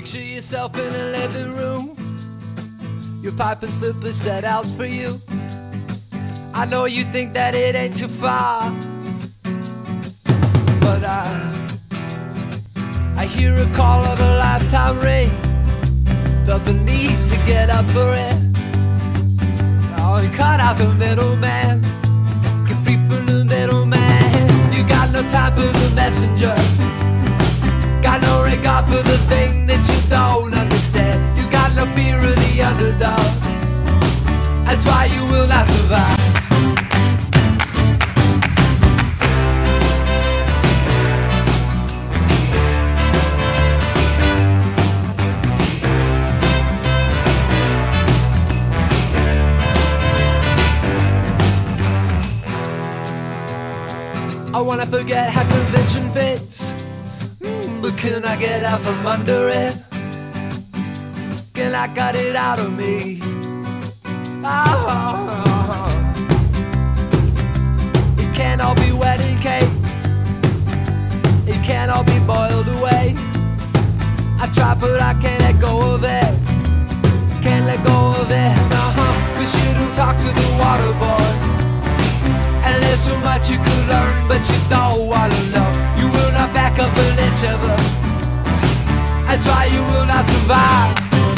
Picture yourself in a living room, your pipe and slippers set out for you. I know you think that it ain't too far, but I hear a call of a lifetime ring. Felt the need to get up for it. Oh, and cut out the middleman. Get free from the middleman. You got no time for the messenger. Got no regard for the thing that you don't understand. You got no fear of the underdog. That's why you will not survive. I wanna forget how convention fits, but can I get out from under it? Can I cut it out of me? Oh. It can't all be wedding cake. It can't all be boiled away. I try but I can't let go of it. Can't let go of it. Cause you don't talk to the water boy. And there's so much you could learn, but you don't wanna know. You will not back up an inch of it. That's why you will not survive.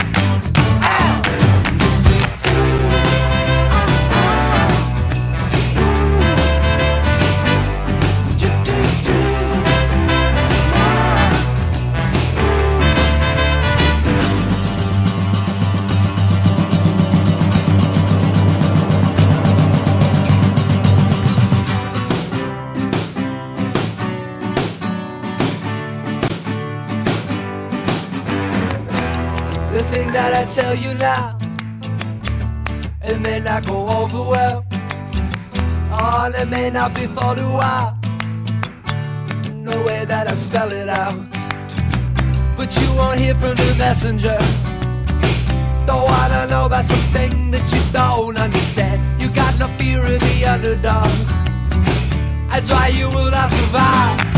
The thing that I tell you now, it may not go over well. Oh, and it may not be thought a while. No way that I spell it out. But you won't hear from the messenger. Don't wanna know about something that you don't understand. You got no fear of the underdog. That's why you will not survive.